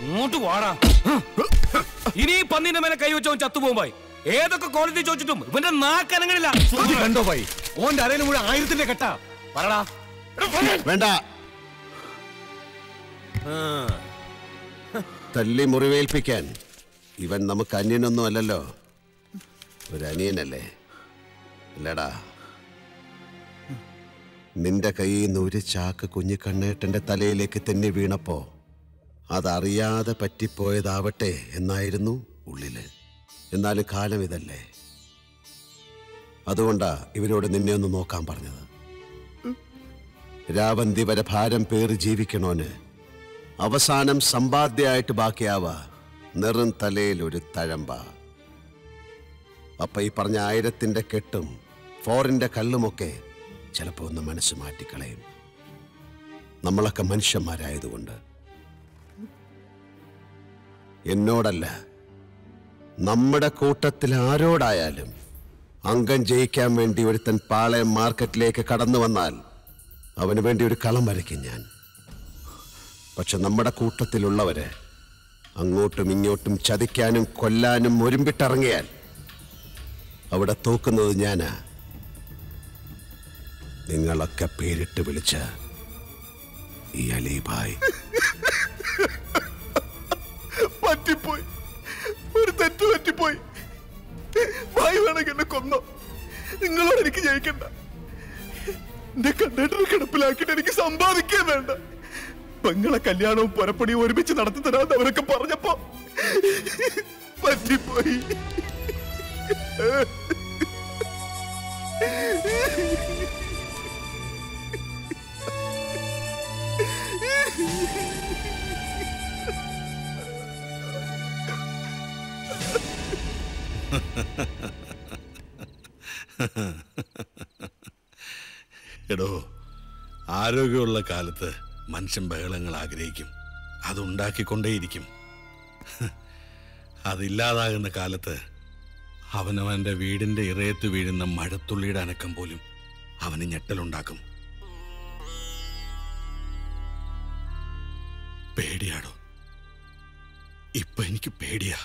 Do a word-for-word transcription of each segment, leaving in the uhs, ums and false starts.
ഇങ്ങോട്ട് വാടാ. ഇനി പന്നിന്റെ മേലെ കൈവച്ചവൻ ചത്തുപോകുമ്പോയി ഏതൊക്കെ കോടതി ചോദിച്ചിട്ടും ഇവന്റെ നാക്കനങ്ങളില്ല. കണ്ടോ പോയി ഓന്റെ അരയിലും കൂടെ ആയിരത്തിന്റെ കെട്ടാ പറടാ. വേണ്ട, തല്ലി മുറിവേൽപ്പിക്കാൻ ഇവൻ നമുക്ക് അന്യനൊന്നും അല്ലല്ലോ. ഒരു അനിയനല്ലേ അല്ലടാ. നിന്റെ കയ്യിൽ നിന്ന് ഒരു ചാക്ക് കുഞ്ഞിക്കണ്ണേട്ടന്റെ തലയിലേക്ക് തെന്നി വീണപ്പോ അതറിയാതെ പറ്റിപ്പോയതാവട്ടെ എന്നായിരുന്നു ഉള്ളില്. എന്നാലും കാലം ഇതല്ലേ, അതുകൊണ്ടാ ഇവരോട് നിന്നെ ഒന്ന് നോക്കാൻ പറഞ്ഞത്. രാവന്തി വരെ ഭാരം പേറി ജീവിക്കണോന് അവസാനം സമ്പാദ്യമായിട്ട് ബാക്കിയാവാ നെറും തലയിൽ ഒരു തഴമ്പ. അപ്പൊ ഈ പറഞ്ഞ ആയിരത്തിന്റെ കെട്ടും ഫോറിന്റെ കല്ലുമൊക്കെ ചിലപ്പോ ഒന്ന് മനസ്സ് മാറ്റിക്കളയും. നമ്മളൊക്കെ മനുഷ്യന്മാരായതുകൊണ്ട്. എന്നോടല്ല, നമ്മുടെ കൂട്ടത്തിൽ ആരോടായാലും അംഗം ജയിക്കാൻ വേണ്ടി ഒരുത്തൻ പാളയം മാർക്കറ്റിലേക്ക് കടന്നു വന്നാൽ അവന് വേണ്ടി ഒരു കളം വരയ്ക്കും ഞാൻ. പക്ഷെ നമ്മുടെ കൂട്ടത്തിലുള്ളവരെ അങ്ങോട്ടും ഇങ്ങോട്ടും ചതിക്കാനും കൊല്ലാനും ഒരുമ്പിട്ടിറങ്ങിയാൽ അവിടെ തോക്കുന്നത് ഞാനാ. നിങ്ങളൊക്കെ പേരിട്ട് വിളിച്ച ഈ അലിഭായ്. പറ്റിപ്പോയി, ഒരു തെറ്റ് പറ്റിപ്പോയി. ഭായി വേണമെങ്കിൽ എന്നെ കൊന്നോ, നിങ്ങളോട് എനിക്ക് ജയിക്കണ്ട. എന്റെ കണ്ണേട്ടനെ കിടപ്പിലാക്കിയിട്ട് എനിക്ക് സമ്പാദിക്കാൻ വേണ്ട. പെങ്ങളെ കല്യാണവും പുറപ്പടിയും ഒരുമിച്ച് നടത്തി തരാമെന്ന് അവരൊക്കെ പറഞ്ഞപ്പോ പറ്റിപ്പോയി. എടോ, ആരോഗ്യമുള്ള കാലത്ത് മനുഷ്യൻ ബഹളങ്ങൾ ആഗ്രഹിക്കും, അതുണ്ടാക്കിക്കൊണ്ടേയിരിക്കും. അതില്ലാതാകുന്ന കാലത്ത് അവനവൻ്റെ വീടിൻ്റെ ഇറയത്ത് വീഴുന്ന മഴത്തുള്ളിയുടെ അനക്കം പോലും അവന് ഞെട്ടലുണ്ടാക്കും. പേടിയാടോ, ഇപ്പൊ എനിക്ക് പേടിയാ.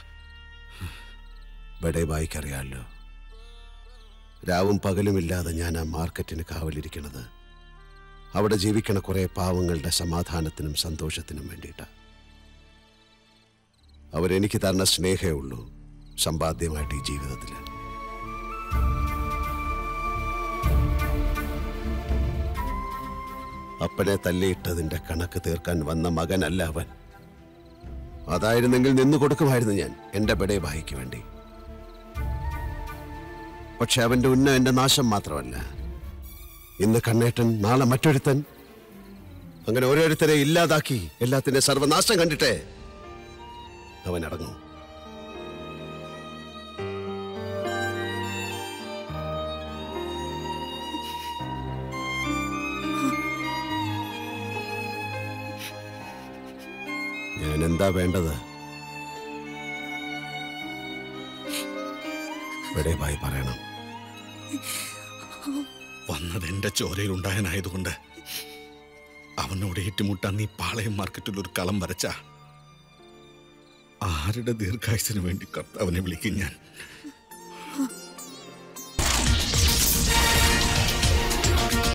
ബഡേ ബായിക്കറിയാമല്ലോ, രാവും പകലുമില്ലാതെ ഞാൻ ആ മാർക്കറ്റിന് കാവലിരിക്കണത് അവിടെ ജീവിക്കണ കുറെ പാവങ്ങളുടെ സമാധാനത്തിനും സന്തോഷത്തിനും വേണ്ടിയിട്ടാ. അവരെനിക്ക് തരുന്ന സ്നേഹമേ ഉള്ളൂ സമ്പാദ്യമായിട്ട് ഈ ജീവിതത്തിൽ. അപ്പനെ തല്ലിയിട്ടതിന്റെ കണക്ക് തീർക്കാൻ വന്ന മകനല്ല അവൻ. അതായിരുന്നെങ്കിൽ നിന്നു കൊടുക്കുമായിരുന്നു ഞാൻ എന്റെ ബഡേ ഭായിക്ക് വേണ്ടി. പക്ഷെ അവന്റെ ഉന്ന എന്റെ നാശം മാത്രമല്ല. ഇന്ന് കണ്ണേട്ടൻ, നാളെ മറ്റൊരുത്തൻ, അങ്ങനെ ഓരോരുത്തരെ ഇല്ലാതാക്കി എല്ലാത്തിന്റെ സർവനാശം കണ്ടിട്ടേ അവൻ അടങ്ങും. ഞാൻ എന്താ വേണ്ടത്? ബഡേ ഭായി പറയണം. വന്നത് എന്റെ ചോരയിൽ ഉണ്ടായനായതുകൊണ്ട് അവനോട് ഏറ്റുമുട്ടാൻ നീ പാളയം മാർക്കറ്റിൽ ഒരു കളം വരച്ച ആരുടെ ദീർഘായുസിന് വേണ്ടി കർത്താവിനെ വിളിക്കും ഞാൻ.